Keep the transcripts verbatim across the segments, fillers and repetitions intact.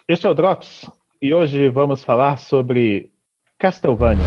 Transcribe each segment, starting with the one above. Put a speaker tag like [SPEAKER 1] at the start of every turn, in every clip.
[SPEAKER 1] Este é o Drops, e hoje vamos falar sobre Castlevania.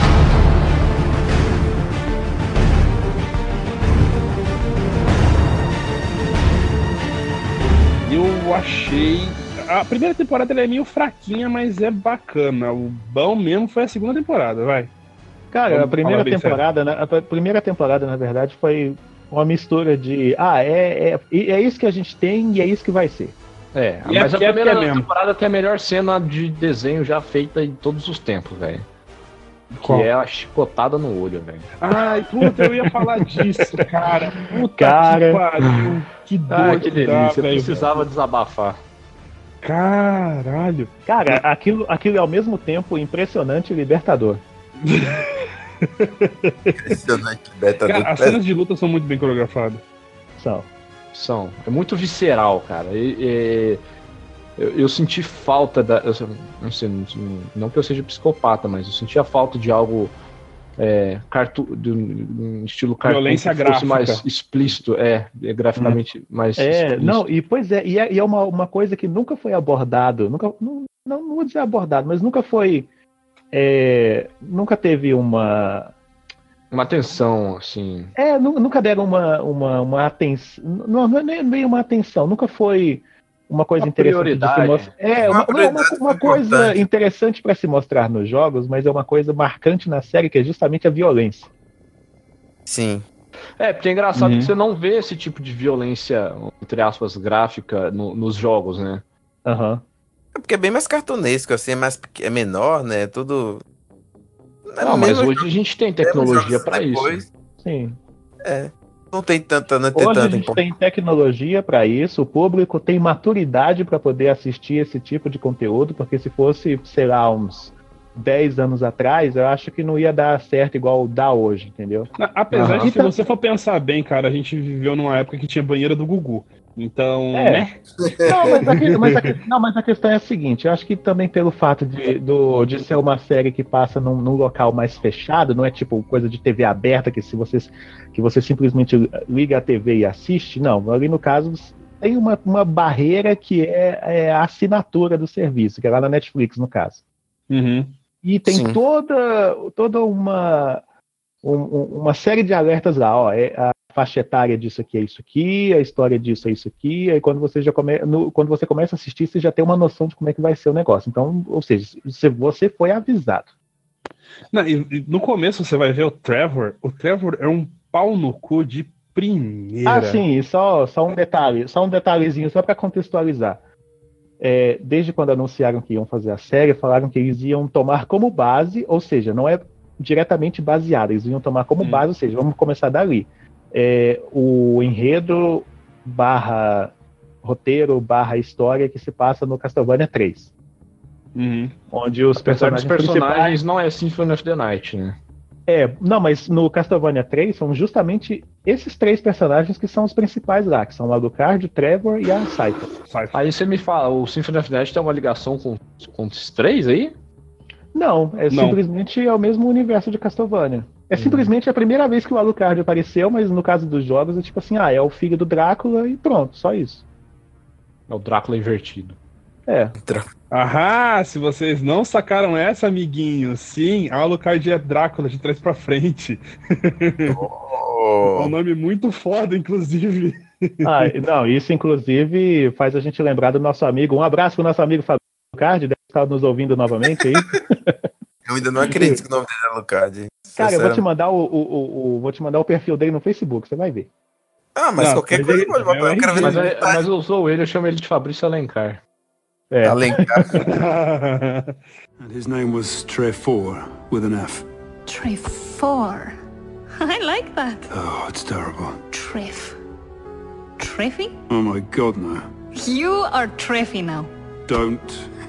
[SPEAKER 2] Eu achei... A primeira temporada ela é meio fraquinha, mas é bacana. O bom mesmo foi a segunda temporada, vai.
[SPEAKER 1] Cara,
[SPEAKER 2] Vamos
[SPEAKER 1] a primeira
[SPEAKER 2] falar bem
[SPEAKER 1] temporada, né, a primeira temporada, na verdade, foi uma mistura de ah, é, é, é isso que a gente tem e é isso que vai ser.
[SPEAKER 3] É,
[SPEAKER 2] E
[SPEAKER 3] mas
[SPEAKER 2] é
[SPEAKER 3] a
[SPEAKER 2] que é
[SPEAKER 3] primeira
[SPEAKER 2] que é mesmo.
[SPEAKER 3] temporada tem a melhor cena de desenho já feita em todos os tempos, velho. Que
[SPEAKER 2] Qual?
[SPEAKER 3] é a chicotada no olho, velho.
[SPEAKER 2] Ai, puta, eu ia falar disso, cara. Puta
[SPEAKER 1] Cara.
[SPEAKER 2] que pariu. Que dor
[SPEAKER 3] Ah, que
[SPEAKER 2] que dá,
[SPEAKER 3] delícia, eu
[SPEAKER 2] velho.
[SPEAKER 3] precisava desabafar.
[SPEAKER 2] Caralho.
[SPEAKER 1] Cara, aquilo, aquilo é ao mesmo tempo impressionante e libertador.
[SPEAKER 4] Impressionante, libertador.
[SPEAKER 2] Cara, as cenas de luta são muito bem coreografadas.
[SPEAKER 1] São.
[SPEAKER 3] São. É muito visceral, cara. E, e, eu, eu senti falta da. Eu, não sei, não que eu seja psicopata, mas eu senti a falta de algo. É, cartu, de um estilo cartoon
[SPEAKER 2] Violência
[SPEAKER 3] que fosse
[SPEAKER 2] gráfica.
[SPEAKER 3] mais explícito, é, graficamente mais
[SPEAKER 1] É,
[SPEAKER 3] explícito.
[SPEAKER 1] não, e pois é, e é, e é uma, uma coisa que nunca foi abordado, nunca, não, não, não vou dizer abordado, mas nunca foi, é, nunca teve uma,
[SPEAKER 3] Uma tensão, assim.
[SPEAKER 1] é, nu- nunca deram uma, uma, uma atenção, não, não é nem nem uma atenção, nunca foi uma coisa
[SPEAKER 3] Uma
[SPEAKER 1] interessante de se
[SPEAKER 3] prioridade.
[SPEAKER 1] mostrar. É,
[SPEAKER 4] Uma
[SPEAKER 1] uma, não, uma,
[SPEAKER 4] prioridade
[SPEAKER 1] uma coisa
[SPEAKER 4] importante.
[SPEAKER 1] interessante para se mostrar nos jogos, mas é uma coisa marcante na série que é justamente a violência.
[SPEAKER 4] Sim.
[SPEAKER 3] É, porque é engraçado
[SPEAKER 2] Uhum.
[SPEAKER 3] que você não vê esse tipo de violência, entre aspas, gráfica no- nos jogos, né?
[SPEAKER 1] Aham.
[SPEAKER 4] É porque é bem mais cartunesco, assim, é, mais, pequ- é menor, né? É tudo. é
[SPEAKER 3] Não, mas
[SPEAKER 4] mesmo
[SPEAKER 3] hoje a gente tem
[SPEAKER 4] jogos
[SPEAKER 3] tecnologia pra
[SPEAKER 4] depois,
[SPEAKER 3] isso.
[SPEAKER 1] Sim.
[SPEAKER 4] É. Não tem tanta, não tem
[SPEAKER 1] Hoje a
[SPEAKER 4] tanta
[SPEAKER 1] gente
[SPEAKER 4] importância.
[SPEAKER 1] tem tecnologia para isso, o público tem maturidade para poder assistir esse tipo de conteúdo, porque se fosse, sei lá, uns dez anos atrás, eu acho que não ia dar certo igual dá hoje, entendeu?
[SPEAKER 2] Na- Apesar
[SPEAKER 3] Aham.
[SPEAKER 2] de que, se você for pensar bem, cara, a gente viveu numa época que tinha banheira do Gugu. Então,
[SPEAKER 1] É.
[SPEAKER 2] né?
[SPEAKER 1] Não, mas a, que- mas a que- não, mas a questão é a seguinte, eu acho que também pelo fato de, do- de ser uma série que passa num, num local mais fechado, não é tipo coisa de T V aberta que se vocês que você simplesmente liga a T V e assiste, não, ali no caso tem uma, uma barreira que é, é a assinatura do serviço, que é lá na Netflix, no caso.
[SPEAKER 2] Uhum.
[SPEAKER 1] E tem
[SPEAKER 4] Sim.
[SPEAKER 1] toda, toda uma, um- um- uma série de alertas lá, ó, é, a faixa etária disso aqui é isso aqui, a história disso é isso aqui, aí quando você já come, no- quando você começa a assistir, você já tem uma noção de como é que vai ser o negócio. Então, ou seja, você, você foi avisado.
[SPEAKER 2] Não, e- e no começo você vai ver o Trevor. O Trevor é um pau no cu de primeira.
[SPEAKER 1] Ah, sim, e só, só um detalhe, só um detalhezinho, só para contextualizar. É, desde quando anunciaram que iam fazer a série, falaram que eles iam tomar como base, ou seja, não é diretamente baseado, eles iam tomar como
[SPEAKER 2] Hum.
[SPEAKER 1] base, ou seja, vamos começar dali. É, o enredo barra roteiro barra história que se passa no Castlevania três,
[SPEAKER 2] Uhum.
[SPEAKER 1] onde os
[SPEAKER 3] Apesar dos
[SPEAKER 1] personagens,
[SPEAKER 3] personagens, não é Symphony of the Night, né?
[SPEAKER 1] É, não, mas no Castlevania três são justamente esses três personagens que são os principais lá, que são o Alucard, o Trevor e a Saita.
[SPEAKER 2] Sai.
[SPEAKER 3] Aí você me fala, o Symphony of the Night tem uma ligação com, com esses três aí?
[SPEAKER 1] Não, é
[SPEAKER 2] Não.
[SPEAKER 1] simplesmente é o mesmo universo de Castlevania. É simplesmente a primeira vez que o Alucard apareceu, mas no caso dos jogos é tipo assim, ah, é o filho do Drácula e pronto, só isso.
[SPEAKER 3] É o Drácula invertido.
[SPEAKER 1] É,
[SPEAKER 2] Ahá, se vocês não sacaram essa, amiguinho, sim, Alucard é Drácula de trás pra frente. É
[SPEAKER 4] Oh,
[SPEAKER 2] um nome muito foda, inclusive.
[SPEAKER 1] ah, não, isso inclusive faz a gente lembrar do nosso amigo, um abraço pro nosso amigo Fábio Alucard, deve estar nos ouvindo novamente aí.
[SPEAKER 4] eu ainda não acredito que o nome dele é Alucard.
[SPEAKER 1] Cara, eu vou te
[SPEAKER 4] Sinceramente.
[SPEAKER 1] mandar o, o, o- o- vou te mandar o perfil dele no Facebook, você vai ver.
[SPEAKER 4] Ah, mas
[SPEAKER 2] Não,
[SPEAKER 4] qualquer
[SPEAKER 2] mas
[SPEAKER 4] coisa
[SPEAKER 2] ele-
[SPEAKER 4] pode botar.
[SPEAKER 2] é
[SPEAKER 4] Eu quero ver
[SPEAKER 3] Mas,
[SPEAKER 4] ele
[SPEAKER 3] é- mas eu sou ele, eu chamo ele de Fabrício Alencar.
[SPEAKER 1] É.
[SPEAKER 4] Alencar.
[SPEAKER 5] And his name was Trefor, with an F.
[SPEAKER 6] Trefor. I like that.
[SPEAKER 5] Oh, it's terrible.
[SPEAKER 6] Treff. Treffy?
[SPEAKER 5] Oh my god, no.
[SPEAKER 6] You are Treffy now.
[SPEAKER 5] Don't.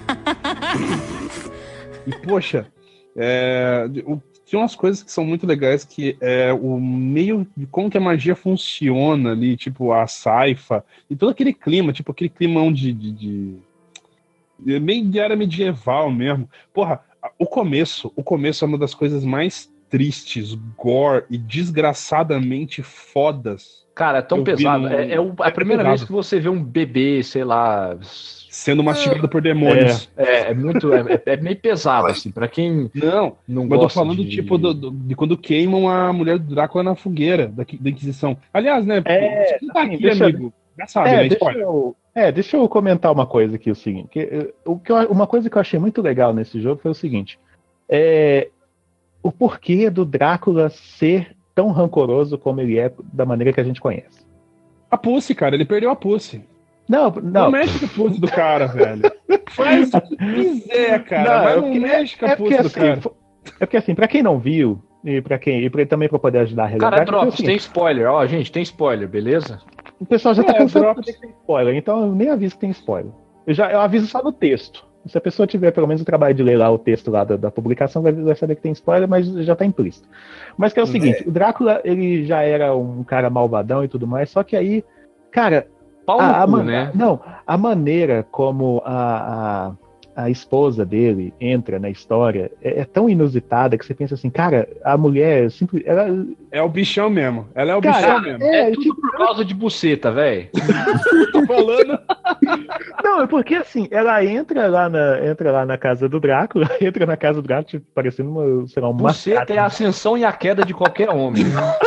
[SPEAKER 2] E, poxa, é, o- tem umas coisas que são muito legais, que é o meio de como que a magia funciona ali, tipo a Saifa, e todo aquele clima, tipo aquele climão de, de, de, de meio de era medieval mesmo. Porra, a- o começo, o começo é uma das coisas mais tristes, gore e desgraçadamente fodas
[SPEAKER 3] Cara, é tão
[SPEAKER 2] Eu vi
[SPEAKER 3] pesado.
[SPEAKER 2] no-
[SPEAKER 3] É, é o- a
[SPEAKER 2] é
[SPEAKER 3] primeira
[SPEAKER 2] pesado.
[SPEAKER 3] vez que você vê um bebê, sei lá.
[SPEAKER 2] Sendo mastigado por demônios.
[SPEAKER 3] É, é muito. É, é meio pesado, assim, pra quem
[SPEAKER 2] Não,
[SPEAKER 3] não
[SPEAKER 2] mas eu tô
[SPEAKER 3] gosta
[SPEAKER 2] falando,
[SPEAKER 3] de.
[SPEAKER 2] tipo, do, do- de quando queimam a mulher do Drácula na fogueira da, da Inquisição. Aliás, né?
[SPEAKER 1] É,
[SPEAKER 2] quem tá
[SPEAKER 1] assim,
[SPEAKER 2] aqui,
[SPEAKER 1] deixa-
[SPEAKER 2] amigo, já sabe,
[SPEAKER 1] É,
[SPEAKER 2] né?
[SPEAKER 1] deixa
[SPEAKER 2] Spoiler.
[SPEAKER 1] eu, é, deixa eu comentar uma coisa aqui, o seguinte. Que, eh, o que eu- uma coisa que eu achei muito legal nesse jogo foi o seguinte. É, o porquê do Drácula ser tão rancoroso como ele é, da maneira que a gente conhece.
[SPEAKER 2] A Pussy, cara, ele perdeu a Pussy.
[SPEAKER 1] Não,
[SPEAKER 2] Não,
[SPEAKER 1] não.
[SPEAKER 2] mexe com a Pussy do cara, velho. Faz o que quiser, cara,
[SPEAKER 1] Não,
[SPEAKER 2] mas
[SPEAKER 1] é
[SPEAKER 2] não
[SPEAKER 1] porque-
[SPEAKER 2] mexe com a
[SPEAKER 1] É porque
[SPEAKER 2] Pussy do
[SPEAKER 1] assim,
[SPEAKER 2] cara.
[SPEAKER 1] fo- é porque assim, pra quem não viu, e para quem e pra, também para poder ajudar a relembrar,
[SPEAKER 3] Cara,
[SPEAKER 1] que foi o
[SPEAKER 3] Drops,
[SPEAKER 1] seguinte,
[SPEAKER 3] tem spoiler. Ó, gente, tem spoiler, beleza?
[SPEAKER 1] o pessoal já tá
[SPEAKER 2] É,
[SPEAKER 1] cansado de
[SPEAKER 2] Drops.
[SPEAKER 1] saber que tem spoiler, então eu nem aviso que tem spoiler. Eu, já, eu aviso só no texto. Se a pessoa tiver pelo menos o trabalho de ler lá o texto lá da, da publicação, vai, vai saber que tem spoiler, mas já tá implícito. Mas que é o seguinte, o Drácula, ele já era um cara malvadão e tudo mais, só que aí, cara,
[SPEAKER 3] Pau
[SPEAKER 1] a, a
[SPEAKER 3] no cu,
[SPEAKER 1] man-
[SPEAKER 3] né?
[SPEAKER 1] não, a maneira como a, a, a esposa dele entra na história é, é tão inusitada que você pensa assim, cara, a mulher simples, ela,
[SPEAKER 2] É o bichão mesmo. Ela é o
[SPEAKER 1] Cara,
[SPEAKER 2] bichão mesmo.
[SPEAKER 3] É,
[SPEAKER 1] é,
[SPEAKER 3] tudo
[SPEAKER 1] tipo,
[SPEAKER 3] por causa de buceta, velho.
[SPEAKER 2] Tô falando.
[SPEAKER 1] não, é porque assim, ela entra lá na, entra lá na casa do Drácula, entra na casa do Drácula, tipo, parecendo uma, sei lá, um
[SPEAKER 3] Buceta
[SPEAKER 1] mascate.
[SPEAKER 3] é a ascensão e a queda de qualquer homem.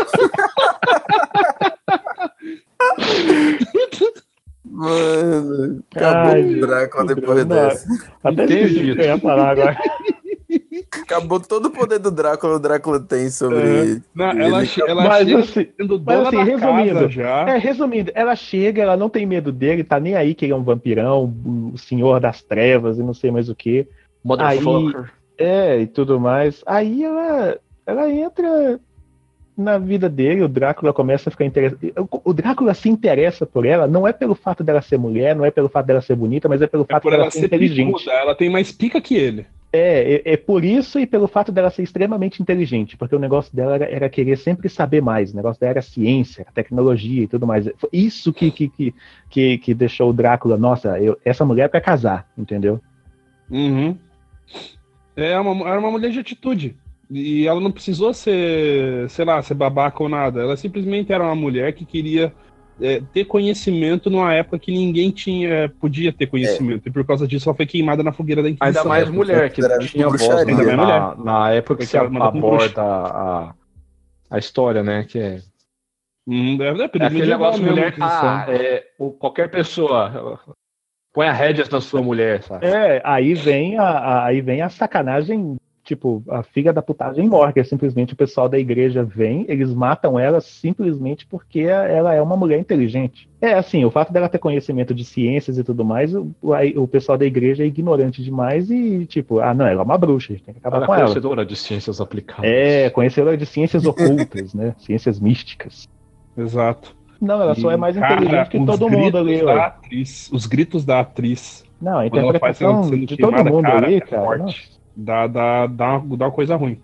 [SPEAKER 4] Mano, acabou
[SPEAKER 1] Ai,
[SPEAKER 4] o Drácula
[SPEAKER 1] gente,
[SPEAKER 4] depois
[SPEAKER 1] não,
[SPEAKER 4] dessa.
[SPEAKER 1] Até
[SPEAKER 3] Entendi.
[SPEAKER 1] esqueci o que eu ia falar agora.
[SPEAKER 4] Acabou todo o poder do Drácula, o Drácula tem sobre.
[SPEAKER 2] Não,
[SPEAKER 4] ele.
[SPEAKER 2] ela, che- ela
[SPEAKER 1] Mas
[SPEAKER 2] chega
[SPEAKER 1] assim,
[SPEAKER 2] sendo
[SPEAKER 1] mas
[SPEAKER 2] dona
[SPEAKER 1] assim,
[SPEAKER 2] da
[SPEAKER 1] resumindo,
[SPEAKER 2] casa já.
[SPEAKER 1] É, resumindo, ela chega, ela não tem medo dele, tá nem aí que ele é um vampirão, o senhor das trevas e não sei mais o que.
[SPEAKER 3] Motherfucker.
[SPEAKER 1] É, e tudo mais. Aí ela, ela entra na vida dele, o Drácula começa a ficar interessado. O Drácula se interessa por ela, não é pelo fato dela ser mulher, não é pelo fato dela ser bonita, mas é pelo
[SPEAKER 2] É
[SPEAKER 1] fato
[SPEAKER 2] por
[SPEAKER 1] dela
[SPEAKER 2] ela
[SPEAKER 1] ser
[SPEAKER 2] ser
[SPEAKER 1] inteligente.
[SPEAKER 2] picuda, ela tem mais pica que ele.
[SPEAKER 1] É, é, é por isso e pelo fato dela ser extremamente inteligente, porque o negócio dela era, era querer sempre saber mais, o negócio dela era ciência, tecnologia e tudo mais. Foi isso que, que, que, que, que deixou o Drácula, nossa, eu, essa mulher é pra casar, entendeu?
[SPEAKER 2] Uhum. É uma, era uma mulher de atitude. E ela não precisou ser, sei lá, ser babaca ou nada. Ela simplesmente era uma mulher que queria é, ter conhecimento numa época que ninguém tinha, podia ter conhecimento. E por causa disso ela foi queimada na fogueira da Inquisição.
[SPEAKER 3] Ainda mais mulher, que
[SPEAKER 4] Era
[SPEAKER 3] tinha voz
[SPEAKER 4] bruxaria.
[SPEAKER 3] na,
[SPEAKER 2] Ainda mais
[SPEAKER 3] na, na época que
[SPEAKER 2] Porque
[SPEAKER 3] se
[SPEAKER 2] ela manda com
[SPEAKER 3] aborda a, a história, né? Que é,
[SPEAKER 2] Hum, é, é,
[SPEAKER 3] é aquele
[SPEAKER 2] medieval
[SPEAKER 3] negócio
[SPEAKER 2] mesmo,
[SPEAKER 3] mulher.
[SPEAKER 2] Inquisição.
[SPEAKER 3] Ah, é, o- qualquer pessoa põe a rédeas na sua mulher, sabe?
[SPEAKER 1] É, aí vem a, a- aí vem a sacanagem, tipo, a filha da putagem mor, que é simplesmente o pessoal da igreja vem, eles matam ela simplesmente porque ela é uma mulher inteligente. É assim, o fato dela ter conhecimento de ciências e tudo mais, o, aí o pessoal da igreja é ignorante demais e, tipo, ah, não, ela é uma bruxa, a gente tem que acabar
[SPEAKER 3] Ela é
[SPEAKER 1] com ela.
[SPEAKER 3] conhecedora de ciências aplicadas.
[SPEAKER 1] É, conhecedora de ciências ocultas, né? Ciências místicas.
[SPEAKER 2] Exato.
[SPEAKER 1] Não, ela só é mais
[SPEAKER 2] Cara,
[SPEAKER 1] inteligente que
[SPEAKER 2] os
[SPEAKER 1] todo mundo ali,
[SPEAKER 2] gritos da
[SPEAKER 1] ué.
[SPEAKER 2] atriz, os gritos da atriz,
[SPEAKER 1] Não, a
[SPEAKER 2] quando ela faz
[SPEAKER 1] interpretação
[SPEAKER 2] ela sendo
[SPEAKER 1] de todo
[SPEAKER 2] queimada,
[SPEAKER 1] mundo
[SPEAKER 2] cara,
[SPEAKER 1] ali,
[SPEAKER 2] é
[SPEAKER 1] cara.
[SPEAKER 2] forte.
[SPEAKER 1] Nossa.
[SPEAKER 2] dá, dá, dá, uma, dá uma coisa ruim.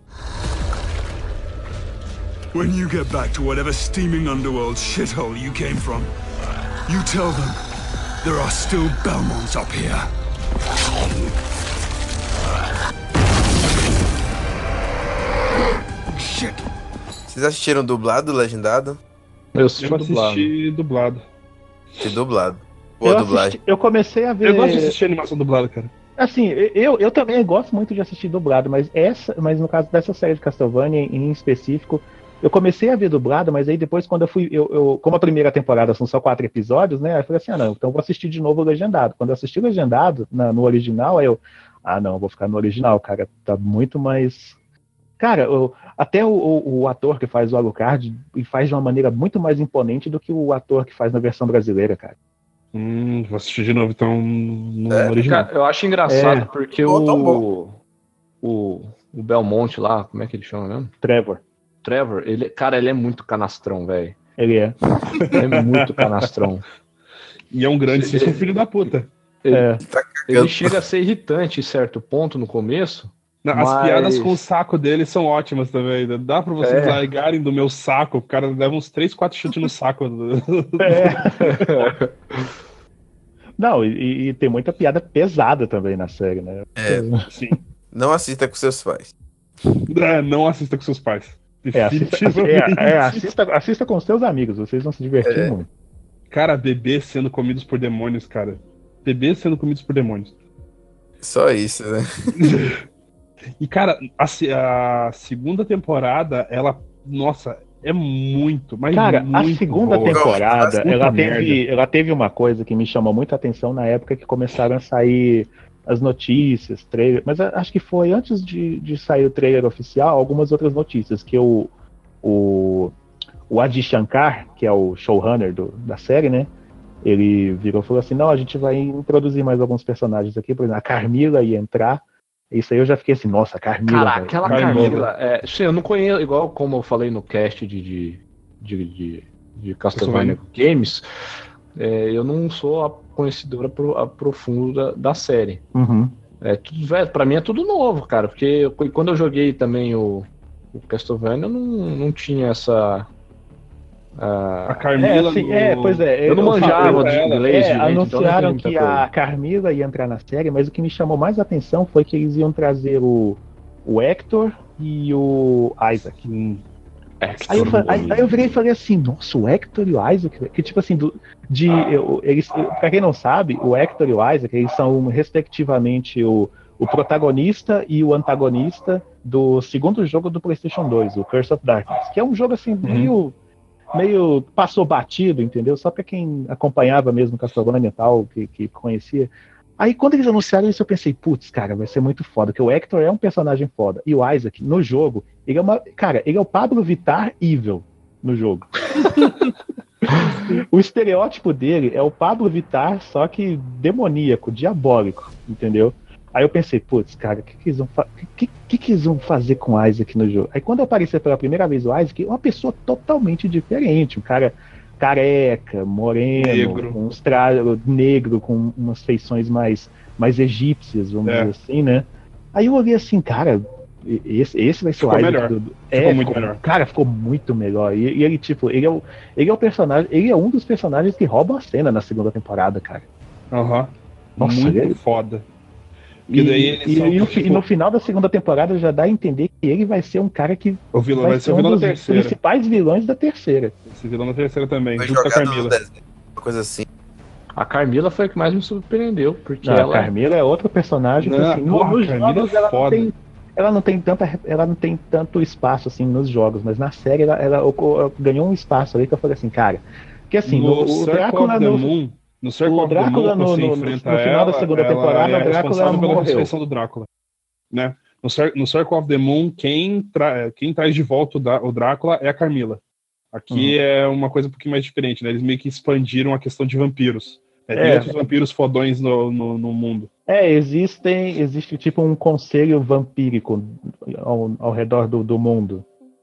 [SPEAKER 5] When you get back to whatever steaming underworld shithole you came from, you tell them there are still Belmonts up here. Shit.
[SPEAKER 4] Vocês assistiram dublado, legendado?
[SPEAKER 3] Eu assisti
[SPEAKER 2] Eu
[SPEAKER 3] dublado.
[SPEAKER 2] assisti dublado.
[SPEAKER 4] Assisti dublado. Boa
[SPEAKER 1] Eu,
[SPEAKER 4] dublagem.
[SPEAKER 1] assisti- eu comecei a ver.
[SPEAKER 2] Eu gosto de assistir animação dublada, cara.
[SPEAKER 1] Assim, eu, eu também gosto muito de assistir dublado, mas essa, mas no caso dessa série de Castlevania em específico, eu comecei a ver dublado, mas aí depois quando eu fui, eu, eu- como a primeira temporada são só quatro episódios, né? Aí eu falei assim, ah não, então eu vou assistir de novo o legendado. Quando eu assisti o legendado na- no original, aí eu, ah não, eu vou ficar no original, cara, tá muito mais. Cara, eu- até o, o- o ator que faz o Alucard e faz de uma maneira muito mais imponente do que o ator que faz na versão brasileira, cara.
[SPEAKER 2] Hum, vou assistir de novo, então, no
[SPEAKER 4] É,
[SPEAKER 2] original.
[SPEAKER 3] Cara, eu acho engraçado
[SPEAKER 1] É.
[SPEAKER 3] porque
[SPEAKER 4] Bom, tão
[SPEAKER 3] o, o o Belmonte lá, como é que ele chama mesmo?
[SPEAKER 1] Trevor,
[SPEAKER 3] Trevor, ele, cara, ele é muito canastrão, velho.
[SPEAKER 1] ele é.
[SPEAKER 3] Ele é muito canastrão.
[SPEAKER 2] E é um grandíssimo filho da puta.
[SPEAKER 1] É.
[SPEAKER 3] Ele chega a ser irritante em certo ponto no começo.
[SPEAKER 2] Não,
[SPEAKER 3] Mas-
[SPEAKER 2] As piadas com o saco dele são ótimas também. Dá pra vocês
[SPEAKER 3] É.
[SPEAKER 2] largarem do meu saco. O cara leva uns três, quatro chutes no saco.
[SPEAKER 1] É. Não, e, e tem muita piada pesada também na série, né?
[SPEAKER 4] É,
[SPEAKER 2] Sim.
[SPEAKER 4] não assista com seus pais.
[SPEAKER 2] É, não assista com seus pais.
[SPEAKER 1] É, assista, é, é, assista, assista com seus amigos, vocês vão se divertir
[SPEAKER 4] É.
[SPEAKER 1] muito.
[SPEAKER 2] Cara, bebês sendo comidos por demônios, cara. Bebês sendo comidos por demônios.
[SPEAKER 4] Só isso, né?
[SPEAKER 2] E, cara, a, se- a segunda temporada, ela, nossa, é muito, mas
[SPEAKER 1] Cara,
[SPEAKER 2] muito
[SPEAKER 1] a segunda
[SPEAKER 2] boa.
[SPEAKER 1] temporada,
[SPEAKER 2] Puta
[SPEAKER 1] ela
[SPEAKER 2] merda.
[SPEAKER 1] teve, ela teve uma coisa que me chamou muita atenção na época que começaram a sair as notícias, trailer, mas a- acho que foi antes de, de sair o trailer oficial, algumas outras notícias, que o, o, o Adi Shankar, que é o showrunner do, da série, né, ele virou e falou assim, não, a gente vai introduzir mais alguns personagens aqui, por exemplo, a Carmila ia entrar, isso aí eu já fiquei assim, nossa, a Carmila,
[SPEAKER 3] Cara,
[SPEAKER 1] velho.
[SPEAKER 3] aquela
[SPEAKER 2] Carmila.
[SPEAKER 3] Carmila, é, sim, eu não conheço, igual como eu falei no cast de, de, de, de, de Castlevania Games, é, eu não sou a conhecedora pro, a profundo da, da série.
[SPEAKER 1] Uhum.
[SPEAKER 3] É tudo velho, pra mim é tudo novo, cara, porque eu- quando eu joguei também o, o Castlevania, eu não, não tinha essa.
[SPEAKER 2] A
[SPEAKER 3] ah,
[SPEAKER 2] Carmila
[SPEAKER 1] É, assim,
[SPEAKER 2] no-
[SPEAKER 1] é, pois é.
[SPEAKER 3] eu não
[SPEAKER 1] falo-
[SPEAKER 3] manjava de
[SPEAKER 2] ela-
[SPEAKER 3] inglês
[SPEAKER 1] É,
[SPEAKER 3] direito, então eu não
[SPEAKER 1] anunciaram
[SPEAKER 3] entendi
[SPEAKER 1] que
[SPEAKER 3] muita
[SPEAKER 1] a
[SPEAKER 3] coisa.
[SPEAKER 1] Carmila ia entrar na série, mas o que me chamou mais atenção foi que eles iam trazer o, o Hector e o Isaac.
[SPEAKER 2] Hum,
[SPEAKER 1] Aí eu, fa- aí, aí eu virei e falei assim, nossa, o Hector e o Isaac, que tipo assim, do, de, eu, eles, pra quem não sabe, o Hector e o Isaac, eles são respectivamente o, o protagonista e o antagonista do segundo jogo do PlayStation dois, o Curse of Darkness, que é um jogo assim, meio, meio passou batido, entendeu? Só pra quem acompanhava mesmo Castlevania e tal, que, que conhecia. Aí quando eles anunciaram isso, eu pensei, putz, cara, vai ser muito foda, porque o Hector é um personagem foda. E o Isaac, no jogo, ele é uma. Cara, ele é o Pablo Vittar evil no jogo. O estereótipo dele é o Pablo Vittar, só que demoníaco, diabólico, entendeu? Aí eu pensei, putz, cara, o que, que, eles vão fa- que, que, que eles vão fazer com o Isaac no jogo? Aí quando apareceu pela primeira vez o Isaac, uma pessoa totalmente diferente, um cara careca, moreno,
[SPEAKER 2] Negro.
[SPEAKER 1] com uns trajes negro, com umas feições mais, mais egípcias, vamos
[SPEAKER 2] É.
[SPEAKER 1] dizer assim, né? Aí eu olhei assim, cara, esse, esse vai ser
[SPEAKER 2] Ficou
[SPEAKER 1] o Isaac
[SPEAKER 2] melhor.
[SPEAKER 1] do, do-
[SPEAKER 2] Ficou
[SPEAKER 1] é,
[SPEAKER 2] muito
[SPEAKER 1] ficou-
[SPEAKER 2] melhor.
[SPEAKER 1] Cara, ficou muito melhor. E, e ele, tipo, ele é, o, ele é o personagem, ele é um dos personagens que roubam a cena na segunda temporada, cara.
[SPEAKER 2] Aham.
[SPEAKER 1] Nossa,
[SPEAKER 2] Muito
[SPEAKER 1] ele-
[SPEAKER 2] foda.
[SPEAKER 1] E,
[SPEAKER 2] Porque daí eles
[SPEAKER 1] e-
[SPEAKER 2] são,
[SPEAKER 1] e no,
[SPEAKER 2] tipo,
[SPEAKER 1] e no final da segunda temporada já dá a entender que ele vai ser um cara que
[SPEAKER 2] O vilão
[SPEAKER 1] vai,
[SPEAKER 2] vai
[SPEAKER 1] ser
[SPEAKER 2] ser o
[SPEAKER 1] um
[SPEAKER 2] vilão
[SPEAKER 1] dos
[SPEAKER 2] da terceira.
[SPEAKER 1] principais vilões da terceira.
[SPEAKER 2] Esse vilão na terceira também,
[SPEAKER 4] Foi
[SPEAKER 2] junto com a
[SPEAKER 4] jogado no
[SPEAKER 2] Carmila.
[SPEAKER 4] desenho, uma coisa assim.
[SPEAKER 3] A Carmila foi o que mais me surpreendeu, porque
[SPEAKER 1] Não,
[SPEAKER 3] ela.
[SPEAKER 1] A Carmila é outro personagem que,
[SPEAKER 2] Não,
[SPEAKER 1] assim,
[SPEAKER 2] porra,
[SPEAKER 1] nos
[SPEAKER 2] a Carmila
[SPEAKER 1] jogos
[SPEAKER 2] é
[SPEAKER 1] ela não
[SPEAKER 2] foda.
[SPEAKER 1] tem, ela não tem tanta, ela não tem tanto espaço assim nos jogos, mas na série ela, ela oco- ganhou um espaço ali que eu falei assim, cara, que assim,
[SPEAKER 2] no
[SPEAKER 1] no, o
[SPEAKER 2] Circle
[SPEAKER 1] Drácula
[SPEAKER 2] of the
[SPEAKER 1] no,
[SPEAKER 2] Moon, no Circle
[SPEAKER 1] o
[SPEAKER 2] of the
[SPEAKER 1] Drácula
[SPEAKER 2] Moon,
[SPEAKER 1] no-
[SPEAKER 2] você
[SPEAKER 1] no-
[SPEAKER 2] enfrenta
[SPEAKER 1] no final da
[SPEAKER 2] ela,
[SPEAKER 1] segunda
[SPEAKER 2] ela
[SPEAKER 1] temporada,
[SPEAKER 2] é
[SPEAKER 1] o Drácula
[SPEAKER 2] responsável pela
[SPEAKER 1] morreu.
[SPEAKER 2] ressurreição do Drácula, né? No, Cir- no Circle of the Moon, quem, tra- quem traz de volta o, Dá- o Drácula é a Carmila. Aqui
[SPEAKER 1] Uhum.
[SPEAKER 2] é uma coisa um pouquinho mais diferente, né? Eles meio que expandiram a questão de vampiros. É, tem
[SPEAKER 1] É.
[SPEAKER 2] outros vampiros fodões no, no, no mundo.
[SPEAKER 1] É, existem, existe tipo um conselho vampírico ao, ao redor do, do mundo.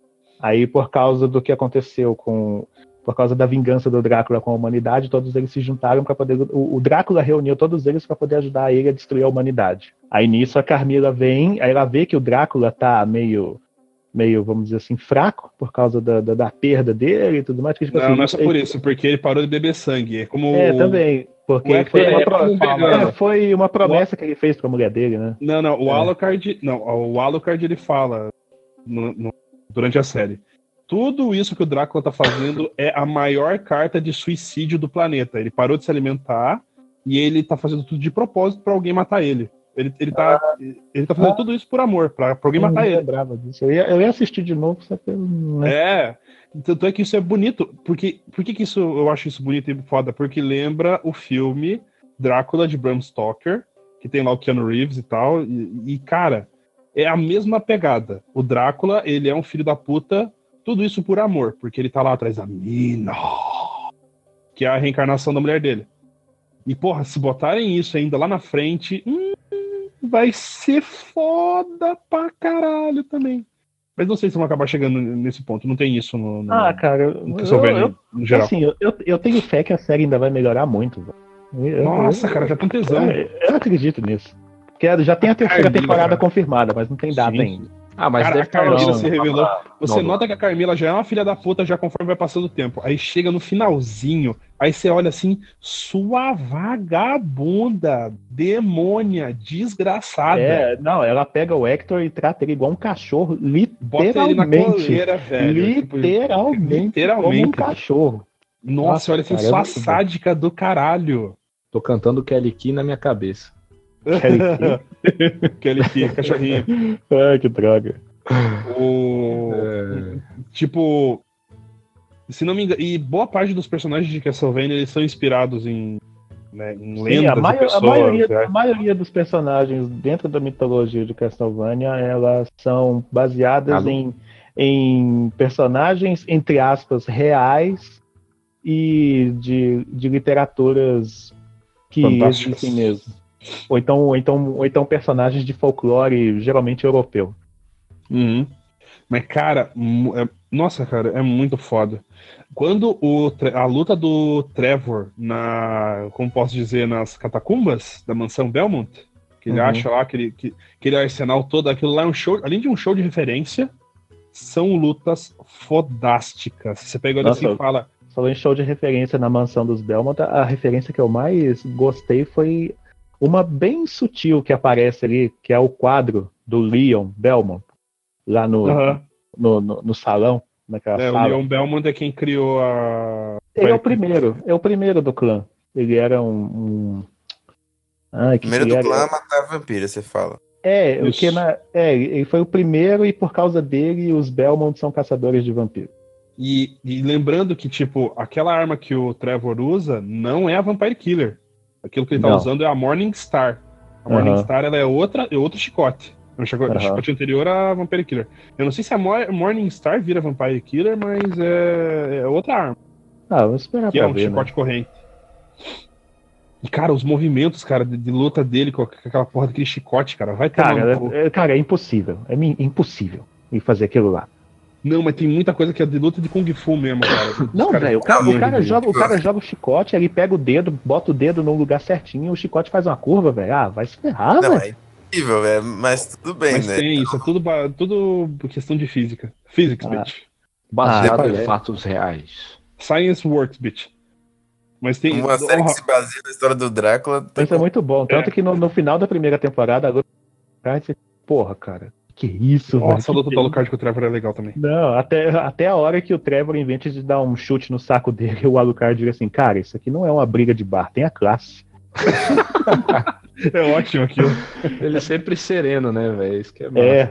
[SPEAKER 1] Aí, por causa do que aconteceu com. Por causa da vingança do Drácula com a humanidade, todos eles se juntaram para poder. O, o Drácula reuniu todos eles para poder ajudar ele a destruir a humanidade. Aí nisso a Carmila vem, aí ela vê que o Drácula tá meio. meio, vamos dizer assim, fraco por causa da, da, da perda dele e tudo mais. Que, tipo,
[SPEAKER 2] Não,
[SPEAKER 1] assim,
[SPEAKER 2] não é só por isso, porque ele parou de beber sangue. É como.
[SPEAKER 1] É, também. Porque
[SPEAKER 2] o
[SPEAKER 1] foi,
[SPEAKER 2] Hector
[SPEAKER 1] uma
[SPEAKER 2] é
[SPEAKER 1] pro-
[SPEAKER 2] um vegano.
[SPEAKER 1] é, foi uma promessa que ele fez pra mulher dele, né?
[SPEAKER 2] Não, não, o
[SPEAKER 1] É.
[SPEAKER 2] Alucard. Não, o Alucard ele fala no- no- durante a série. Tudo isso que o Drácula tá fazendo é a maior carta de suicídio do planeta. Ele parou de se alimentar e ele tá fazendo tudo de propósito pra alguém matar ele. Ele, ele, tá, ele tá fazendo
[SPEAKER 1] Ah.
[SPEAKER 2] tudo isso por amor, pra, pra alguém
[SPEAKER 1] Eu
[SPEAKER 2] matar
[SPEAKER 1] não
[SPEAKER 2] ele.
[SPEAKER 1] lembrava disso. Eu ia, eu ia assistir de novo, só que eu não lembro.
[SPEAKER 2] É, tanto é que isso é bonito. Porque, por que, que isso, eu acho isso bonito e foda? Porque lembra o filme Drácula de Bram Stoker, que tem lá o Keanu Reeves e tal. E, e, cara, é a mesma pegada. O Drácula, ele é um filho da puta, tudo isso por amor, porque ele tá lá atrás da mina, que é a reencarnação da mulher dele. E, porra, se botarem isso ainda lá na frente, hum, vai ser foda pra caralho também. Mas não sei se vão acabar chegando nesse ponto. Não tem isso no, no,
[SPEAKER 1] Ah, cara, eu,
[SPEAKER 2] no
[SPEAKER 1] eu,
[SPEAKER 2] Castlevania,
[SPEAKER 1] eu,
[SPEAKER 2] no geral.
[SPEAKER 1] assim, eu, eu, eu tenho fé que a série ainda vai melhorar muito. velho. Eu-
[SPEAKER 2] Nossa,
[SPEAKER 1] eu-
[SPEAKER 2] cara, já tá um tesão.
[SPEAKER 1] Eu, eu acredito nisso. Porque já tem a terceira
[SPEAKER 2] Carmila,
[SPEAKER 1] temporada
[SPEAKER 2] cara.
[SPEAKER 1] confirmada, mas não tem data
[SPEAKER 2] Sim.
[SPEAKER 1] ainda.
[SPEAKER 3] Ah, mas
[SPEAKER 2] Cara,
[SPEAKER 3] deve
[SPEAKER 2] a Carmila
[SPEAKER 3] não,
[SPEAKER 2] se revelou.
[SPEAKER 3] não,
[SPEAKER 2] Você
[SPEAKER 3] não,
[SPEAKER 2] nota que a Carmila já é uma filha da puta já conforme vai passando o tempo. Aí chega no finalzinho, aí você olha assim, sua vagabunda, demônia, desgraçada.
[SPEAKER 1] É, não, ela pega o Hector e trata ele igual um cachorro,
[SPEAKER 2] Bota ele na
[SPEAKER 1] literalmente.
[SPEAKER 2] coleira, velho. Tipo,
[SPEAKER 1] Literalmente,
[SPEAKER 2] literalmente.
[SPEAKER 1] como um cachorro.
[SPEAKER 2] Nossa,
[SPEAKER 1] Nossa,
[SPEAKER 2] olha assim,
[SPEAKER 1] cara, é
[SPEAKER 2] sua
[SPEAKER 1] muito bom.
[SPEAKER 2] sádica do caralho.
[SPEAKER 3] Tô cantando Kelly Key na minha cabeça.
[SPEAKER 1] Kelly
[SPEAKER 2] Kelly Key, cachorrinho.
[SPEAKER 1] Ai, que droga.
[SPEAKER 2] O...
[SPEAKER 3] É.
[SPEAKER 2] Tipo, se não me engano, e boa parte dos personagens de Castlevania eles são inspirados em, né, em
[SPEAKER 1] Sim,
[SPEAKER 2] lendas
[SPEAKER 1] a, mai-
[SPEAKER 2] de pessoas.
[SPEAKER 1] a maioria,
[SPEAKER 2] né?
[SPEAKER 1] a maioria dos personagens dentro da mitologia de Castlevania, elas são baseadas
[SPEAKER 3] Alô?
[SPEAKER 1] em, em personagens, entre aspas, reais e de, de literaturas que
[SPEAKER 2] Fantásticas.
[SPEAKER 1] existem mesmo. Ou então, ou, então, ou então personagens de folclore, geralmente europeu.
[SPEAKER 2] Uhum. Mas, cara, mu- é- nossa, cara, é muito foda. Quando o, Tre- a luta do Trevor na, como posso dizer, nas catacumbas da mansão Belmont, que ele
[SPEAKER 1] Uhum.
[SPEAKER 2] acha lá aquele, que, aquele arsenal todo, aquilo lá é um show, além de um show de referência, são lutas fodásticas. Você pega olha assim
[SPEAKER 1] Nossa,
[SPEAKER 2] e fala,
[SPEAKER 1] Falou em show de referência na mansão dos Belmont, a referência que eu mais gostei foi uma bem sutil que aparece ali, que é o quadro do Leon Belmont, lá no,
[SPEAKER 2] Aham.
[SPEAKER 1] no, no, no salão, naquela
[SPEAKER 2] é, o
[SPEAKER 1] sala.
[SPEAKER 2] Leon Belmont é quem criou a.
[SPEAKER 1] Ele é o primeiro, é o primeiro do clã. Ele era um... um... Ai, que
[SPEAKER 4] Primeiro
[SPEAKER 1] que
[SPEAKER 4] do
[SPEAKER 1] era?
[SPEAKER 4] clã a matar a vampira, você fala.
[SPEAKER 1] É, o
[SPEAKER 2] Isso.
[SPEAKER 1] que na... é, ele foi o primeiro e por causa dele os Belmont são caçadores de vampiros.
[SPEAKER 2] E, e lembrando que, tipo, aquela arma que o Trevor usa não é a Vampire Killer. Aquilo que ele tá
[SPEAKER 1] Não.
[SPEAKER 2] usando é a Morning Star. A Morning
[SPEAKER 1] Aham.
[SPEAKER 2] Star ela é, outra, é outro chicote. É um chicote,
[SPEAKER 1] Aham.
[SPEAKER 2] chicote anterior à Vampire Killer. Eu não sei se a Mor- Morning Star vira Vampire Killer, mas é, é outra arma.
[SPEAKER 1] Ah, vamos esperar
[SPEAKER 2] Que é
[SPEAKER 1] pra
[SPEAKER 2] um
[SPEAKER 1] ver,
[SPEAKER 2] chicote
[SPEAKER 1] né?
[SPEAKER 2] corrente. E, cara, os movimentos, cara, de, de luta dele com aquela porra daquele chicote, cara, vai tomar
[SPEAKER 1] Cara,
[SPEAKER 2] no cu.
[SPEAKER 1] é, é- cara, é impossível. É mi- impossível ele fazer aquilo lá.
[SPEAKER 2] Não, mas tem muita coisa que é de luta de Kung Fu mesmo, cara. Os
[SPEAKER 1] Não,
[SPEAKER 2] caras-
[SPEAKER 1] velho, o cara, o,
[SPEAKER 2] Meu
[SPEAKER 1] cara
[SPEAKER 2] Deus.
[SPEAKER 1] joga, o cara joga o chicote, ele pega o dedo, bota o dedo no lugar certinho, o chicote faz uma curva, velho. Ah, vai se ferrar,
[SPEAKER 4] Não,
[SPEAKER 1] velho.
[SPEAKER 4] é impossível, velho. Mas tudo bem,
[SPEAKER 2] Mas
[SPEAKER 4] né?
[SPEAKER 2] tem isso, é tudo, ba- tudo questão de física. Physics,
[SPEAKER 1] Ah.
[SPEAKER 2] bitch.
[SPEAKER 3] Baseado
[SPEAKER 1] Ah,
[SPEAKER 3] em
[SPEAKER 1] é.
[SPEAKER 3] fatos reais.
[SPEAKER 2] Science works, bitch. Mas tem.
[SPEAKER 4] Uma série que
[SPEAKER 2] Ó,
[SPEAKER 4] se baseia na história do Drácula. Tem
[SPEAKER 1] Isso é muito bom. Tanto que no, no final da primeira temporada, agora. Porra, cara. Que isso, velho.
[SPEAKER 2] Nossa, a luta do Alucard com o Trevor é legal também.
[SPEAKER 1] Não, até, até a hora que o Trevor, em vez de dar um chute no saco dele, o Alucard diz assim: cara, isso aqui não é uma briga de bar, tem a classe.
[SPEAKER 2] É ótimo aquilo.
[SPEAKER 3] Ele é sempre sereno, né, velho? Isso que é massa.
[SPEAKER 1] É.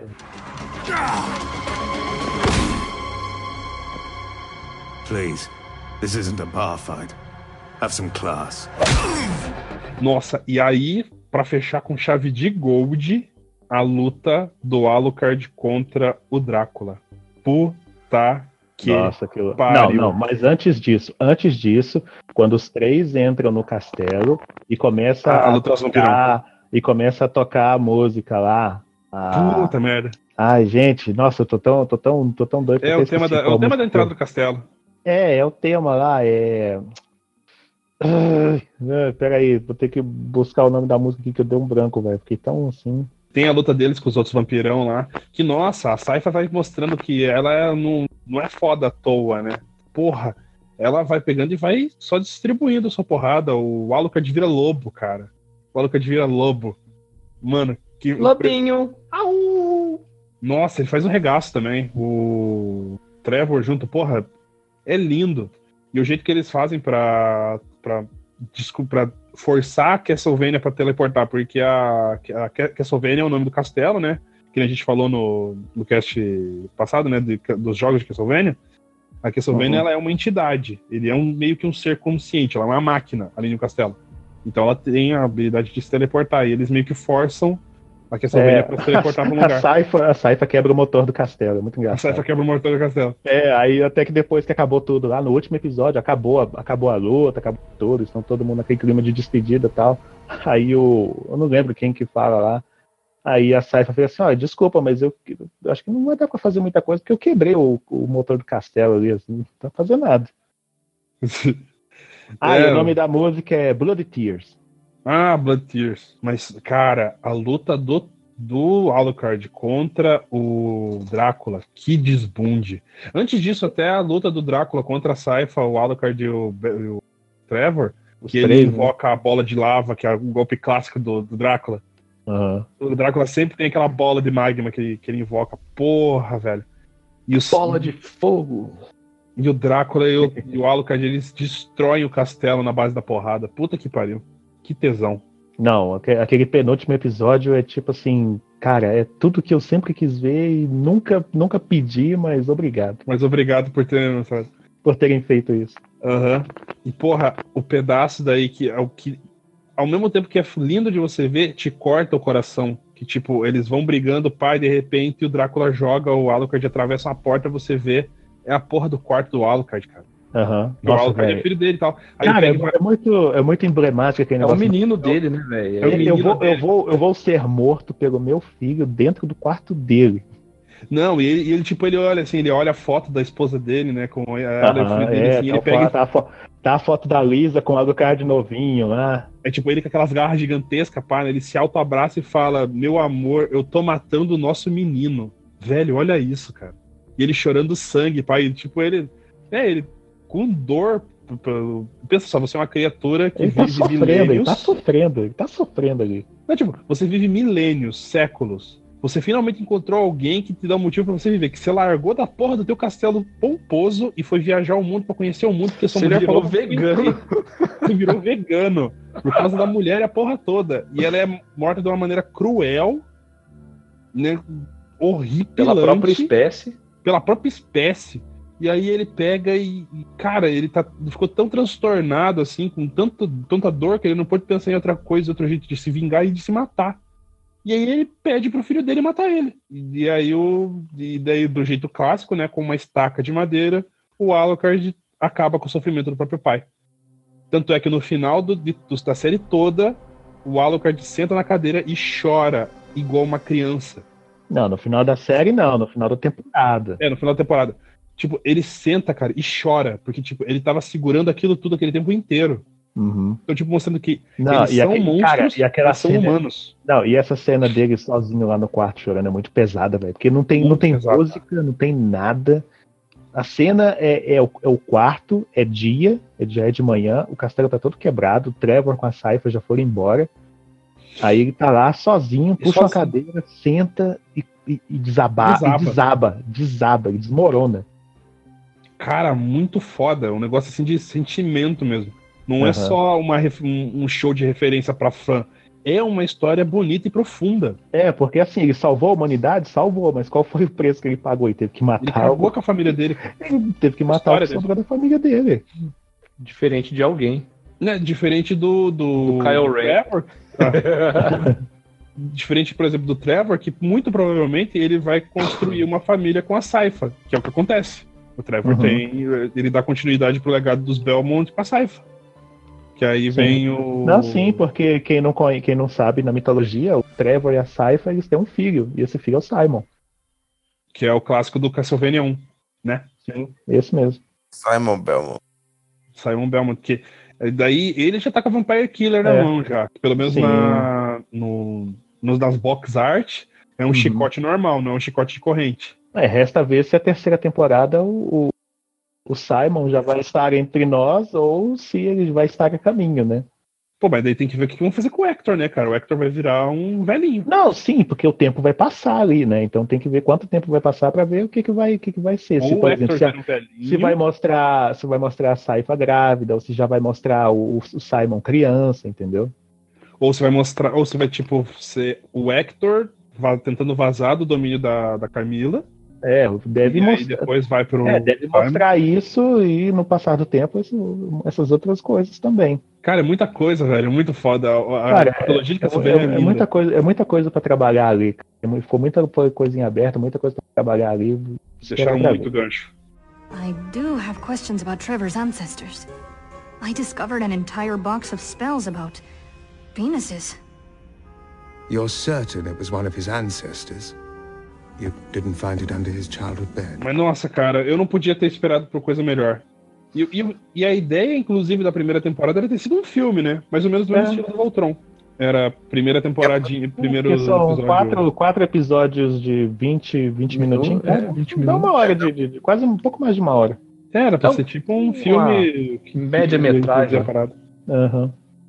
[SPEAKER 5] Please, this isn't a bar fight. Have some class.
[SPEAKER 2] Nossa, e aí, pra fechar com chave de gold, a luta do Alucard contra o Drácula. Puta que.
[SPEAKER 1] Nossa, aquilo. Não,
[SPEAKER 2] pariu.
[SPEAKER 1] não, mas antes disso, antes disso, quando os três entram no castelo e começa
[SPEAKER 2] Ah, a
[SPEAKER 1] a
[SPEAKER 2] luta dos
[SPEAKER 1] tocar e começa a tocar a música lá. a-
[SPEAKER 2] Puta merda.
[SPEAKER 1] Ai, gente, nossa, eu tô tão, tô tão, tô tão doido. que
[SPEAKER 2] É
[SPEAKER 1] eu
[SPEAKER 2] o
[SPEAKER 1] até
[SPEAKER 2] tema,
[SPEAKER 1] esqueci
[SPEAKER 2] da, é
[SPEAKER 1] qual
[SPEAKER 2] o tema da
[SPEAKER 1] música
[SPEAKER 2] entrada
[SPEAKER 1] que
[SPEAKER 2] do castelo.
[SPEAKER 1] eu- É, é o tema lá, é. Ai, ai, peraí, vou ter que buscar o nome da música aqui que eu dei um branco, velho. Fiquei tão assim.
[SPEAKER 2] Tem a luta deles com os outros vampirão lá. Que, nossa, a Saifa vai mostrando que ela é- não, não é foda à toa, né? Porra, ela vai pegando e vai só distribuindo a sua porrada. O Alucard vira lobo, cara. O Alucard vira lobo. Mano, que.
[SPEAKER 3] Lobinho! Au!
[SPEAKER 2] Nossa, ele faz um regaço também. O Trevor junto, porra, é lindo. E o jeito que eles fazem pra, pra, desculpa, pra forçar a Castlevania pra teleportar, porque a, a Castlevania é o nome do castelo, né? Que a gente falou no, no cast passado, né? De- dos jogos de Castlevania. A Castlevania
[SPEAKER 1] Uhum.
[SPEAKER 2] ela é uma entidade. Ele é um, meio que um ser consciente. Ela é uma máquina ali no castelo. Então ela tem a habilidade de se teleportar. E eles meio que forçam a Castlevania
[SPEAKER 1] É,
[SPEAKER 2] pra se teleportar pra um
[SPEAKER 1] a
[SPEAKER 2] lugar.
[SPEAKER 1] Saifa, a Saifa quebra o motor do castelo, é muito
[SPEAKER 2] A
[SPEAKER 1] engraçado.
[SPEAKER 2] Saifa quebra o motor do castelo.
[SPEAKER 1] É, aí até que depois que acabou tudo lá, no último episódio, acabou a, acabou a luta, acabou tudo, estão todo mundo naquele clima de despedida e tal. Aí o. Eu não lembro quem que fala lá. Aí a Saifa fez assim, olha, desculpa, mas eu, eu acho que não vai dar pra fazer muita coisa, porque eu quebrei o, o motor do castelo ali, assim, não tá fazendo nada. Ah,
[SPEAKER 2] É.
[SPEAKER 1] e o nome da música é Blood Tears.
[SPEAKER 2] Ah, Blood Tears. Mas, cara, a luta do do Alucard contra o Drácula, que desbunde. Antes disso, até a luta do Drácula contra a Sypha, o Alucard e o, e o Trevor, Os que três, ele invoca, né, a bola de lava, que é o golpe clássico do, do Drácula.
[SPEAKER 1] Uhum.
[SPEAKER 2] O Drácula sempre tem aquela bola de magma que ele, que ele invoca. Porra, velho. E os,
[SPEAKER 3] bola de fogo.
[SPEAKER 2] E o Drácula e o, e o Alucard, eles destroem o castelo na base da porrada. Puta que pariu. Que tesão.
[SPEAKER 1] Não, aquele penúltimo episódio é tipo assim, cara, é tudo que eu sempre quis ver e nunca, nunca pedi, mas obrigado.
[SPEAKER 2] Mas obrigado por terem, sabe?
[SPEAKER 1] Por terem feito isso.
[SPEAKER 2] Aham. Uhum. E porra, o pedaço daí que é o que, ao mesmo tempo que é lindo de você ver, te corta o coração. Que tipo, eles vão brigando, pai, de repente o Drácula joga o Alucard, atravessa uma porta, você vê, é a porra do quarto do Alucard, cara.
[SPEAKER 1] Uhum.
[SPEAKER 2] O Alucard é filho dele e tal. Aí
[SPEAKER 1] cara,
[SPEAKER 2] pega...
[SPEAKER 1] é, muito, é muito emblemático aquele
[SPEAKER 3] negócio. É o menino
[SPEAKER 1] do...
[SPEAKER 3] dele, né, velho?
[SPEAKER 1] É eu, vou, eu, vou, eu vou ser morto pelo meu filho dentro do quarto dele.
[SPEAKER 2] Não, e ele, e ele tipo, ele olha assim, ele olha a foto da esposa dele, né, com ela
[SPEAKER 1] uhum,
[SPEAKER 2] e o filho dele,
[SPEAKER 1] é,
[SPEAKER 2] assim,
[SPEAKER 1] tá,
[SPEAKER 2] ele pega...
[SPEAKER 1] tá, a fo... tá a foto da Lisa com o Alucard novinho lá.
[SPEAKER 2] É tipo ele com aquelas garras gigantescas, pá, né? Ele se autoabraça e fala, meu amor, eu tô matando o nosso menino. Velho, olha isso, cara. E ele chorando sangue, pá, e tipo, ele... É, ele com dor... Pensa só, você é uma criatura que
[SPEAKER 1] ele
[SPEAKER 2] vive
[SPEAKER 1] tá sofrendo,
[SPEAKER 2] milênios...
[SPEAKER 1] Ele tá sofrendo, ele tá sofrendo ali.
[SPEAKER 2] Não, tipo, você vive milênios, séculos... Você finalmente encontrou alguém que te dá um motivo pra você viver, que você largou da porra do teu castelo pomposo e foi viajar o mundo pra conhecer o mundo, porque sua mulher
[SPEAKER 3] falou vegano.
[SPEAKER 2] Você virou vegano por causa da mulher e a porra toda. E ela é morta de uma maneira cruel, né, horripilante.
[SPEAKER 3] Pela própria espécie.
[SPEAKER 2] Pela própria espécie. E aí ele pega e, cara, ele tá, ficou tão transtornado, assim, com tanto, tanta dor, que ele não pode pensar em outra coisa, outro jeito de se vingar e de se matar. E aí ele pede pro filho dele matar ele. E aí, o, e daí do jeito clássico, né, com uma estaca de madeira, o Alucard acaba com o sofrimento do próprio pai. Tanto é que no final do, de, da série toda, o Alucard senta na cadeira e chora igual uma criança.
[SPEAKER 1] Não, no final da série não, no final da temporada.
[SPEAKER 2] É, no final da temporada. Tipo, ele senta, cara, e chora, porque tipo, ele tava segurando aquilo tudo aquele tempo inteiro.
[SPEAKER 1] Uhum.
[SPEAKER 2] Então, tipo, mostrando que
[SPEAKER 1] não,
[SPEAKER 2] eles
[SPEAKER 1] e
[SPEAKER 2] são
[SPEAKER 1] aquele,
[SPEAKER 2] monstros,
[SPEAKER 1] cara, e aquela
[SPEAKER 2] são
[SPEAKER 1] cena,
[SPEAKER 2] humanos.
[SPEAKER 1] Não, e essa cena dele sozinho lá no quarto chorando é muito pesada, velho. Porque não tem, não tem música, não tem nada. A cena é, é, o, é o quarto, é dia, é, já é de manhã, o castelo tá todo quebrado, o Trevor com a Sypha já foram embora. Aí ele tá lá sozinho, puxa uma cadeira, senta e, e, e, desaba, desaba. e desaba, desaba, e desmorona.
[SPEAKER 2] Cara, muito foda, um negócio assim de sentimento mesmo. Não uhum. é só uma, um show de referência pra fã. É uma história bonita e profunda.
[SPEAKER 1] É, porque assim, ele salvou a humanidade? Salvou, mas qual foi o preço que ele pagou? Ele teve que matar...
[SPEAKER 2] Ele acabou o... com a família dele.
[SPEAKER 1] Ele teve que matar o sobrado da família dele.
[SPEAKER 3] Diferente de alguém.
[SPEAKER 2] Né? Diferente do... Do,
[SPEAKER 3] do Kyle Ray.
[SPEAKER 2] Ah. Diferente, por exemplo, do Trevor, que muito provavelmente ele vai construir uma família com a Sypha, que é o que acontece. O Trevor uhum. tem... Ele dá continuidade pro legado dos Belmont com a Sypha. Que aí sim. vem o...
[SPEAKER 1] Não, sim, porque quem não, quem não sabe, na mitologia, o Trevor e a Sypha, eles têm um filho, e esse filho é o Simon.
[SPEAKER 2] Que é o clássico do Castlevania um, né?
[SPEAKER 1] Sim, esse mesmo.
[SPEAKER 4] Simon Belmont.
[SPEAKER 2] Simon Belmont, que daí ele já tá com a Vampire Killer na é. mão já. Pelo menos na, no, nos das box art, é um uhum. chicote normal, não é um chicote de corrente.
[SPEAKER 1] É, resta ver se a terceira temporada o, o Simon já vai estar entre nós ou se ele vai estar a caminho, né?
[SPEAKER 2] Pô, mas daí tem que ver o que vão fazer com o Hector, né, cara? O Hector vai virar um velhinho.
[SPEAKER 1] Não, sim, porque o tempo vai passar ali, né? Então tem que ver quanto tempo vai passar pra ver o que que vai, o que que vai ser.
[SPEAKER 2] Ou
[SPEAKER 1] se, por
[SPEAKER 2] o
[SPEAKER 1] exemplo,
[SPEAKER 2] Hector
[SPEAKER 1] se,
[SPEAKER 2] um velhinho,
[SPEAKER 1] se vai mostrar, se vai mostrar a Sypha grávida, ou se já vai mostrar o, o Simon criança, entendeu?
[SPEAKER 2] Ou se vai mostrar, ou se vai, tipo, ser o Hector tentando vazar do domínio da, da Camila.
[SPEAKER 1] É, deve mostrar.
[SPEAKER 2] Depois vai pro.
[SPEAKER 1] É, deve mostrar isso e no passar do tempo isso, essas outras coisas também.
[SPEAKER 2] Cara, é muita coisa, velho, muito foda. A,
[SPEAKER 1] Cara,
[SPEAKER 2] a mitologia
[SPEAKER 1] é, é, é, é muita coisa, é muita coisa para trabalhar ali. Ficou muita coisa em aberto, muita coisa para trabalhar ali.
[SPEAKER 2] Deixaram muito gancho.
[SPEAKER 6] I do have questions about Trevor's ancestors. I discovered an entire box of spells about penises.
[SPEAKER 5] You're certain it was one of his ancestors? You didn't find it under his childhood bed.
[SPEAKER 2] Mas nossa, cara, eu não podia ter esperado por coisa melhor. E, e, e a ideia, inclusive, da primeira temporada era ter sido um filme, né? Mais ou menos do mesmo
[SPEAKER 1] é.
[SPEAKER 2] estilo do Voltron. Era a primeira temporadinha, primeiro
[SPEAKER 1] Porque são
[SPEAKER 2] episódio.
[SPEAKER 1] quatro, quatro episódios de vinte, vinte minutinhos.
[SPEAKER 3] É, vinte
[SPEAKER 1] Dá
[SPEAKER 3] minutos.
[SPEAKER 1] uma hora de, de- de- quase um pouco mais de uma hora.
[SPEAKER 2] Era pra
[SPEAKER 3] Então,
[SPEAKER 2] ser tipo um filme. que-
[SPEAKER 3] média-metragem.
[SPEAKER 2] que- parado.
[SPEAKER 1] Aham.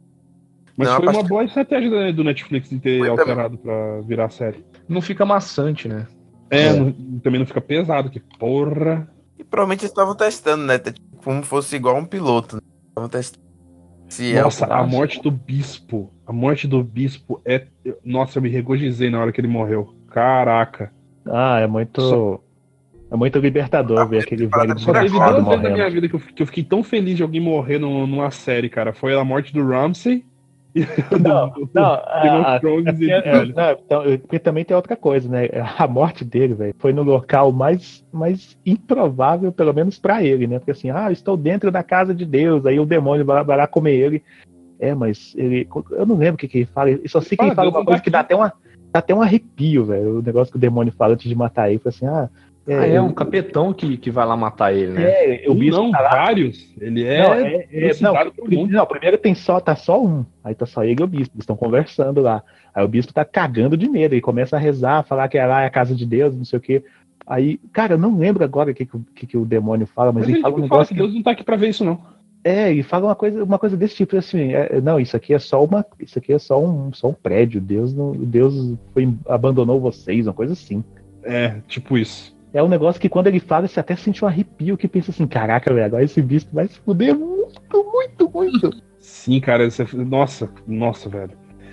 [SPEAKER 2] Mas
[SPEAKER 4] Não,
[SPEAKER 2] foi
[SPEAKER 4] mas-
[SPEAKER 2] uma boa estratégia da- do Netflix de ter
[SPEAKER 4] Foi
[SPEAKER 2] alterado pra virar série.
[SPEAKER 3] Não fica maçante, né?
[SPEAKER 2] É,
[SPEAKER 1] É.
[SPEAKER 2] não- também não fica pesado, que porra.
[SPEAKER 4] E provavelmente eles estavam testando, né? Tipo, como fosse igual um piloto. Né? Estavam testando. Se
[SPEAKER 2] Nossa,
[SPEAKER 4] é o...
[SPEAKER 2] a morte do bispo. A morte do bispo é. Nossa, eu me regozijei na hora que ele morreu. Caraca.
[SPEAKER 1] Ah, é muito.
[SPEAKER 2] Só-
[SPEAKER 1] É muito libertador ver aquele velho
[SPEAKER 2] Só teve
[SPEAKER 1] desgraçado
[SPEAKER 2] duas vezes na minha
[SPEAKER 1] morrendo.
[SPEAKER 2] vida que eu, que eu fiquei tão feliz de alguém morrer no- numa série, cara. Foi a morte do Ramsay e
[SPEAKER 1] Não,
[SPEAKER 2] do,
[SPEAKER 1] não,
[SPEAKER 2] Game of
[SPEAKER 1] a- a-
[SPEAKER 2] Thrones e
[SPEAKER 1] é,
[SPEAKER 2] do
[SPEAKER 1] é,
[SPEAKER 2] velho.
[SPEAKER 1] não, então, eu- porque também tem outra coisa, né? A morte dele, velho, foi no local mais, mais improvável, pelo menos pra ele, né? Porque assim, ah, eu estou dentro da casa de Deus, aí o demônio vai, vai lá comer ele. É, mas ele. Eu não lembro o que, que ele fala. Eu só sei que
[SPEAKER 2] Fala,
[SPEAKER 1] ele fala
[SPEAKER 2] Deus
[SPEAKER 1] uma
[SPEAKER 2] não
[SPEAKER 1] coisa
[SPEAKER 2] tá
[SPEAKER 1] que dá até, uma, dá até um arrepio, velho. O negócio que o demônio fala antes de matar ele. Fala assim, ah. É,
[SPEAKER 3] Ah, é
[SPEAKER 1] eu-
[SPEAKER 3] um capetão que, que vai lá matar ele, né?
[SPEAKER 1] é, o
[SPEAKER 2] Um
[SPEAKER 1] bispo
[SPEAKER 2] não,
[SPEAKER 1] tá lá.
[SPEAKER 2] vários. Ele é.
[SPEAKER 1] Não, é, é, não,
[SPEAKER 2] trucidado pro
[SPEAKER 1] pri-
[SPEAKER 2] mundo.
[SPEAKER 1] não, primeiro tem só, tá só um. Aí tá só ele e o bispo. Eles estão conversando lá. Aí o bispo tá cagando de medo. Ele começa a rezar, falar que lá é a casa de Deus, não sei o quê. Aí, cara, eu não lembro agora o que, que, o- que, que o demônio fala, mas,
[SPEAKER 2] Mas
[SPEAKER 1] ele
[SPEAKER 2] ele
[SPEAKER 1] fala um
[SPEAKER 2] tipo, fala
[SPEAKER 1] negócio.
[SPEAKER 2] que Deus não tá aqui pra ver isso, não.
[SPEAKER 1] É, e fala uma coisa, uma coisa desse tipo, assim, é, não, isso aqui é só uma, isso aqui é só um, só um prédio, Deus não, Deus foi, abandonou vocês, uma coisa assim.
[SPEAKER 2] É, tipo isso.
[SPEAKER 1] É um negócio que quando ele fala, você até sente um arrepio, que pensa assim, caraca, velho, agora esse bispo vai se fuder muito, muito, muito.
[SPEAKER 2] Sim, cara. Você... Nossa, nossa, velho.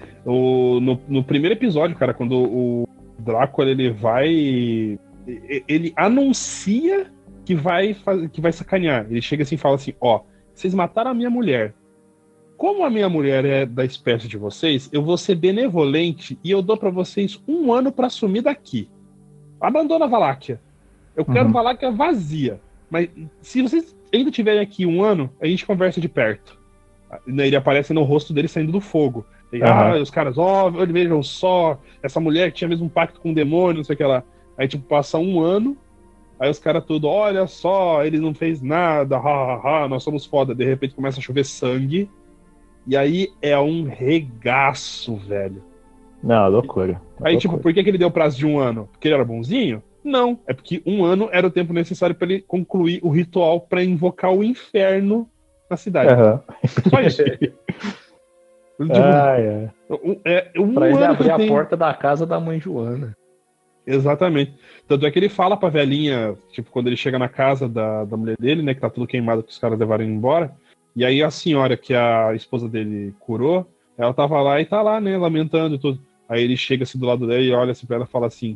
[SPEAKER 2] O, no, no primeiro episódio, cara, quando o Drácula ele vai. e- Ele anuncia que vai, faz... que vai sacanear. Ele chega assim e fala assim: ó, vocês mataram a minha mulher. Como a minha mulher é da espécie de vocês, eu vou ser benevolente e eu dou pra vocês um ano pra sumir daqui. Abandona a Valáquia. Eu quero
[SPEAKER 1] Uhum.
[SPEAKER 2] Valáquia vazia. Mas se vocês ainda tiverem aqui um ano, a gente conversa de perto. Ele aparece no rosto dele saindo do fogo. E,
[SPEAKER 1] Uhum.
[SPEAKER 2] ah, os caras, ó, oh, vejam só, essa mulher tinha mesmo um pacto com o demônio, não sei o que lá. Aí, tipo, passa um ano, aí os caras tudo, olha só, ele não fez nada, ha, ha, ha, nós somos foda. De repente começa a chover sangue. E aí é um regaço, velho.
[SPEAKER 1] Não, loucura.
[SPEAKER 2] Aí,
[SPEAKER 1] loucura.
[SPEAKER 2] tipo, por que, que ele deu prazo de um ano? Porque ele era bonzinho? Não, é porque um ano era o tempo necessário pra ele concluir o ritual pra invocar o inferno na cidade.
[SPEAKER 1] Aham.
[SPEAKER 2] Só isso. Tipo,
[SPEAKER 1] Ah, é.
[SPEAKER 2] um, é, um
[SPEAKER 3] Pra ele
[SPEAKER 2] ano
[SPEAKER 3] abrir
[SPEAKER 2] que
[SPEAKER 3] a
[SPEAKER 2] tem-
[SPEAKER 3] porta da casa da mãe Joana.
[SPEAKER 2] Exatamente. Tanto é que ele fala pra velhinha, tipo, quando ele chega na casa da, da mulher dele, né, que tá tudo queimado que os caras levaram ele embora. E aí a senhora que a esposa dele curou, ela tava lá e tá lá, né, lamentando e tudo. Aí ele chega assim do lado dela e olha assim pra ela e fala assim: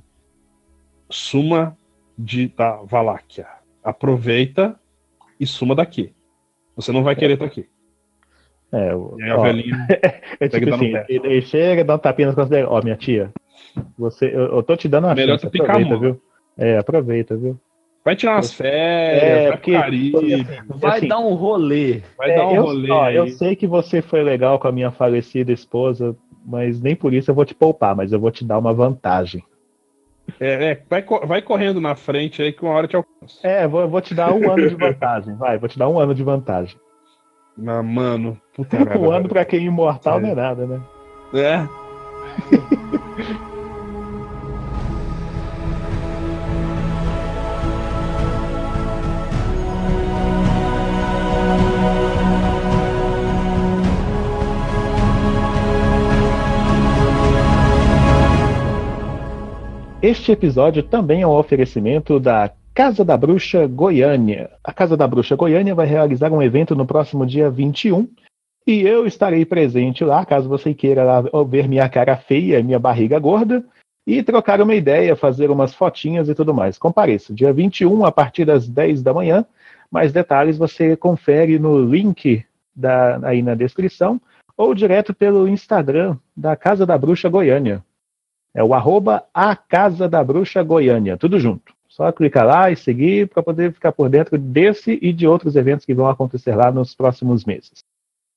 [SPEAKER 2] suma de, da Valáquia. Aproveita e suma daqui. Você não vai querer estar aqui.
[SPEAKER 1] É, o-
[SPEAKER 2] E aí a
[SPEAKER 1] ó,
[SPEAKER 2] velhinha.
[SPEAKER 1] é
[SPEAKER 2] pega e
[SPEAKER 1] tipo
[SPEAKER 2] dá no
[SPEAKER 1] assim,
[SPEAKER 2] pé.
[SPEAKER 1] ele ele chega, dá um tapinha nas costas dele. Ó, minha tia, você, eu, eu tô te dando uma
[SPEAKER 2] Melhor
[SPEAKER 1] chance,
[SPEAKER 2] tu picar a
[SPEAKER 1] aproveita,
[SPEAKER 2] mão.
[SPEAKER 1] viu? É, aproveita, viu?
[SPEAKER 2] Vai tirar umas férias,
[SPEAKER 1] É,
[SPEAKER 2] vai
[SPEAKER 1] porque-
[SPEAKER 2] pro Caribe,
[SPEAKER 3] Vai
[SPEAKER 1] Assim,
[SPEAKER 3] dar um rolê.
[SPEAKER 2] vai
[SPEAKER 1] é,
[SPEAKER 2] dar um
[SPEAKER 1] eu,
[SPEAKER 2] rolê
[SPEAKER 1] ó,
[SPEAKER 2] aí.
[SPEAKER 1] eu sei que você foi legal com a minha falecida esposa, mas nem por isso eu vou te poupar, mas eu vou te dar uma vantagem.
[SPEAKER 2] É, é, vai, co- vai correndo na frente aí que uma hora te alcança.
[SPEAKER 1] É, vou, eu vou te dar um ano de vantagem, vai, vou te dar um ano de vantagem.
[SPEAKER 2] Mas, mano, puta merda.
[SPEAKER 1] Um ano
[SPEAKER 2] velho.
[SPEAKER 1] pra quem é imortal
[SPEAKER 2] É.
[SPEAKER 1] não é nada, né?
[SPEAKER 2] É.
[SPEAKER 1] Este episódio também é um oferecimento da Casa da Bruxa Goiânia. A Casa da Bruxa Goiânia vai realizar um evento no próximo dia vinte e um e eu estarei presente lá, caso você queira lá ver minha cara feia, minha barriga gorda e trocar uma ideia, fazer umas fotinhas e tudo mais. Compareça, dia vinte e um a partir das dez da manhã. Mais detalhes você confere no link da, aí na descrição ou direto pelo Instagram da Casa da Bruxa Goiânia. É o arroba a Casa da Bruxa Goiânia, tudo junto. Só clicar lá e seguir para poder ficar por dentro desse e de outros eventos que vão acontecer lá nos próximos meses.